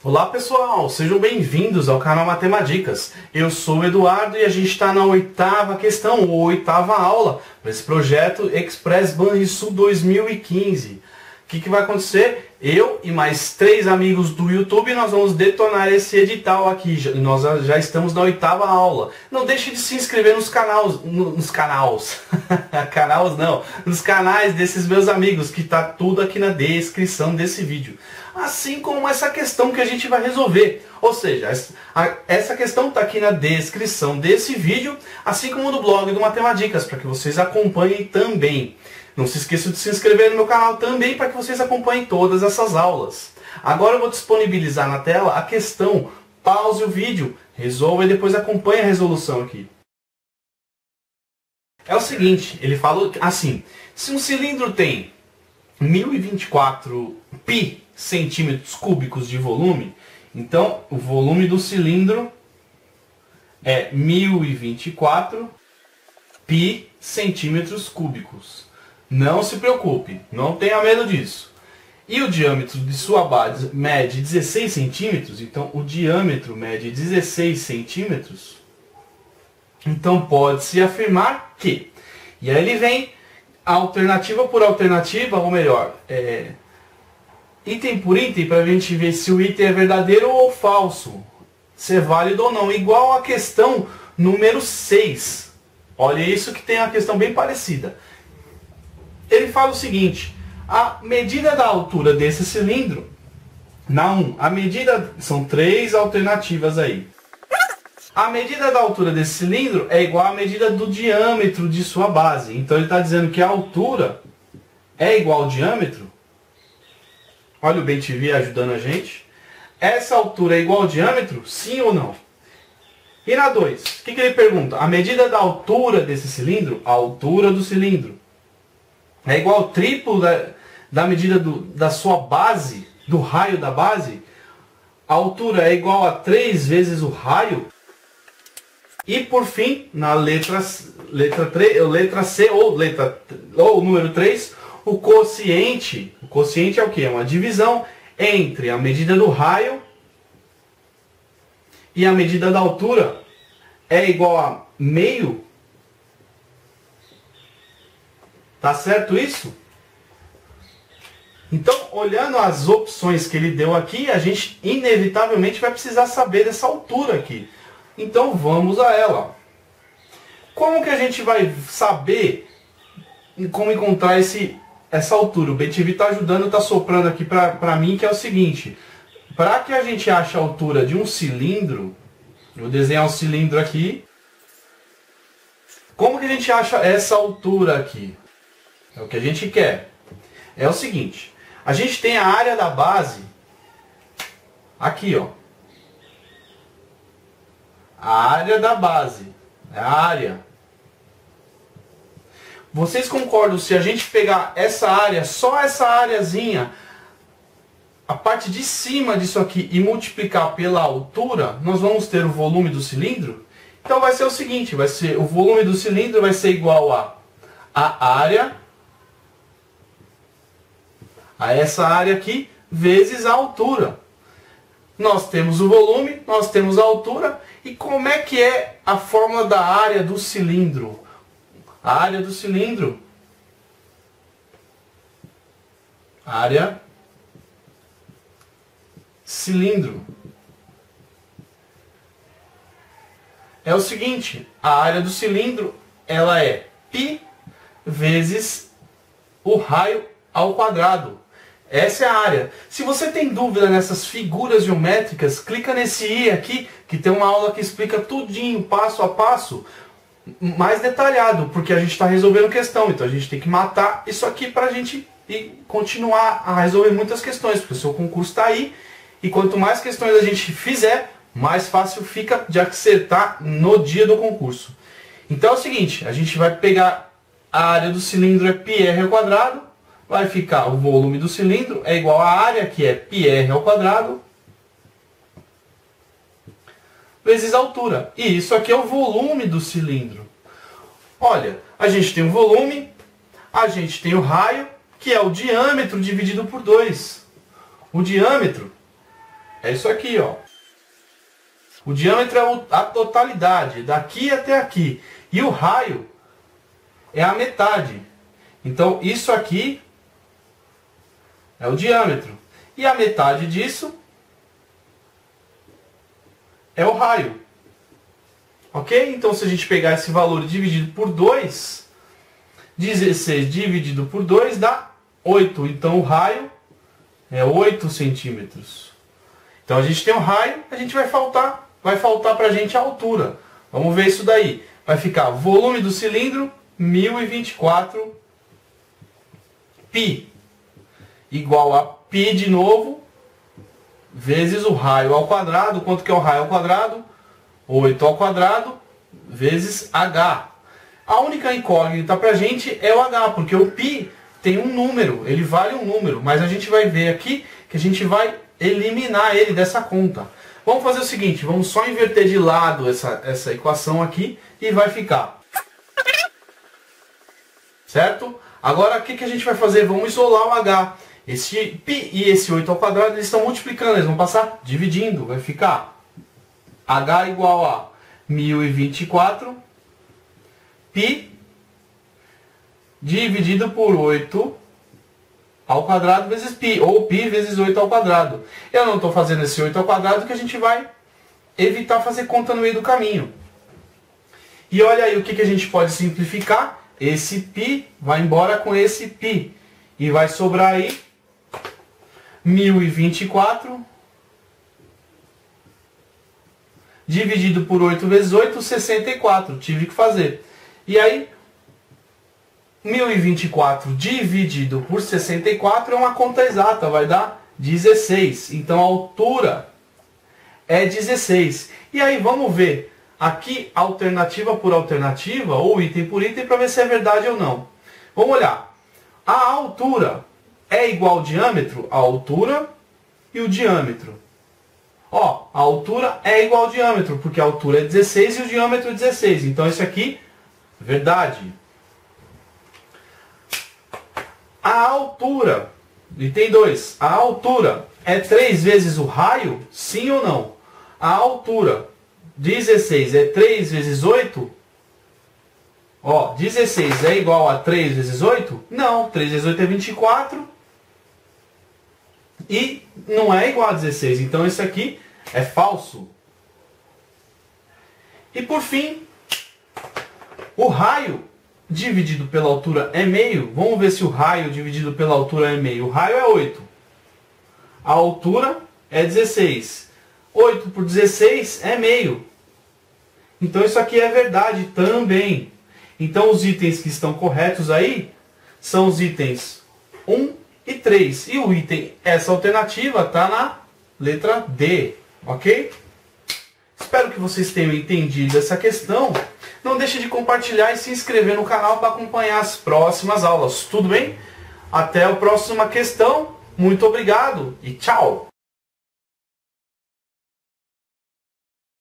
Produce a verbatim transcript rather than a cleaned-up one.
Olá pessoal, sejam bem-vindos ao canal Matemadicas. Eu sou o Eduardo e a gente está na oitava questão, ou oitava aula, desse projeto Express Banrisul dois mil e quinze. O que, que vai acontecer? Eu e mais três amigos do YouTube, nós vamos detonar esse edital aqui. Nós já estamos na oitava aula. Não deixe de se inscrever nos canais, nos canais, canais não, nos canais desses meus amigos, que está tudo aqui na descrição desse vídeo. Assim como essa questão que a gente vai resolver. Ou seja, essa questão está aqui na descrição desse vídeo, assim como no blog do Matemadicas, para que vocês acompanhem também. Não se esqueçam de se inscrever no meu canal também, para que vocês acompanhem todas essas aulas. Agora eu vou disponibilizar na tela a questão. Pause o vídeo, resolva e depois acompanhe a resolução aqui. É o seguinte, ele falou assim: se um cilindro tem mil e vinte e quatro pi centímetros cúbicos de volume, então o volume do cilindro é mil e vinte e quatro pi centímetros cúbicos. Não se preocupe, não tenha medo disso. E o diâmetro de sua base mede dezesseis centímetros, então o diâmetro mede dezesseis centímetros. Então pode-se afirmar que... E aí ele vem alternativa por alternativa, ou melhor, é, item por item, para a gente ver se o item é verdadeiro ou falso, se é válido ou não. Igual a questão número seis. Olha isso, que tem uma questão bem parecida. Ele fala o seguinte: a medida da altura desse cilindro, na um, a medida, são três alternativas aí. A medida da altura desse cilindro é igual à medida do diâmetro de sua base. Então ele está dizendo que a altura é igual ao diâmetro. Olha o Ben T V ajudando a gente. Essa altura é igual ao diâmetro? Sim ou não? E na dois, o que, que ele pergunta? A medida da altura desse cilindro, a altura do cilindro, é igual ao triplo da, da medida do, da sua base, do raio da base? A altura é igual a três vezes o raio? E por fim, na letra, letra, três, letra C, ou, letra, ou número três, o quociente. O quociente é o quê? É uma divisão entre a medida do raio e a medida da altura. É igual a meio? Tá certo isso? Então, olhando as opções que ele deu aqui, a gente inevitavelmente vai precisar saber dessa altura aqui. Então, vamos a ela. Como que a gente vai saber como encontrar esse, essa altura? O Ben T V está ajudando, está soprando aqui para mim, que é o seguinte: para que a gente ache a altura de um cilindro, eu vou desenhar um cilindro aqui. Como que a gente acha essa altura aqui? É o que a gente quer. É o seguinte: a gente tem a área da base aqui, ó. A área da base, é a área. Vocês concordam se a gente pegar essa área, só essa areazinha, a parte de cima disso aqui, e multiplicar pela altura, nós vamos ter o volume do cilindro? Então vai ser o seguinte, vai ser o volume do cilindro vai ser igual a a área, a essa área aqui, vezes a altura. Nós temos o volume, nós temos a altura. E como é que é a fórmula da área do cilindro? A área do cilindro, área cilindro, é o seguinte: a área do cilindro, ela é π vezes o raio ao quadrado. Essa é a área. Se você tem dúvida nessas figuras geométricas, clica nesse i aqui, que tem uma aula que explica tudinho, passo a passo, mais detalhado, porque a gente está resolvendo questão. Então a gente tem que matar isso aqui para a gente ir continuar a resolver muitas questões, porque o seu concurso está aí, e quanto mais questões a gente fizer, mais fácil fica de acertar no dia do concurso. Então é o seguinte, a gente vai pegar a área do cilindro, é πr ao quadrado, vai ficar o volume do cilindro é igual à área, que é πr ao quadrado, vezes a altura. E isso aqui é o volume do cilindro. Olha, a gente tem o volume, a gente tem o raio, que é o diâmetro dividido por dois. O diâmetro É isso aqui, ó. O diâmetro é a totalidade, daqui até aqui. E o raio é a metade. Então, isso aqui é o diâmetro. E a metade disso é o raio. Ok? Então, se a gente pegar esse valor dividido por dois, dezesseis dividido por dois dá oito. Então, o raio é oito centímetros. Então, a gente tem o raio, a gente vai faltar, vai faltar para a gente a altura. Vamos ver isso daí. Vai ficar volume do cilindro, mil e vinte e quatro π. Igual a π de novo, vezes o raio ao quadrado. Quanto que é o raio ao quadrado? oito ao quadrado, vezes H. A única incógnita para a gente é o H, porque o π tem um número, ele vale um número. Mas a gente vai ver aqui que a gente vai eliminar ele dessa conta. Vamos fazer o seguinte, vamos só inverter de lado essa, essa equação aqui e vai ficar. Certo? Agora o que, que a gente vai fazer? Vamos isolar o H. Esse π e esse oito ao quadrado eles estão multiplicando, eles vão passar dividindo. Vai ficar H igual a mil e vinte e quatro π dividido por oito ao quadrado vezes π, ou π vezes oito ao quadrado. Eu não estou fazendo esse oito ao quadrado que a gente vai evitar fazer conta no meio do caminho. E olha aí o que, que a gente pode simplificar. Esse π vai embora com esse π. E vai sobrar aí mil e vinte e quatro dividido por oito vezes oito, sessenta e quatro. Tive que fazer. E aí, mil e vinte e quatro dividido por sessenta e quatro é uma conta exata, vai dar dezesseis. Então a altura é dezesseis. E aí vamos ver aqui alternativa por alternativa, ou item por item, para ver se é verdade ou não. Vamos olhar. A altura é igual ao diâmetro? A altura e o diâmetro. Ó, a altura é igual ao diâmetro, porque a altura é dezesseis e o diâmetro é dezesseis. Então isso aqui, verdade. A altura, item dois, a altura é três vezes o raio? Sim ou não? A altura, dezesseis, é três vezes oito? Ó, dezesseis é igual a três vezes oito? Não, três vezes oito é vinte e quatro. E não é igual a dezesseis, então isso aqui é falso. E por fim, o raio dividido pela altura é meio. Vamos ver se o raio dividido pela altura é meio. O raio é oito. A altura é dezesseis. oito por dezesseis é meio. Então isso aqui é verdade também. Então os itens que estão corretos aí são os itens um e três. E o item, essa alternativa, está na letra D. Ok? Espero que vocês tenham entendido essa questão. Não deixe de compartilhar e se inscrever no canal para acompanhar as próximas aulas. Tudo bem? Até a próxima questão. Muito obrigado e tchau!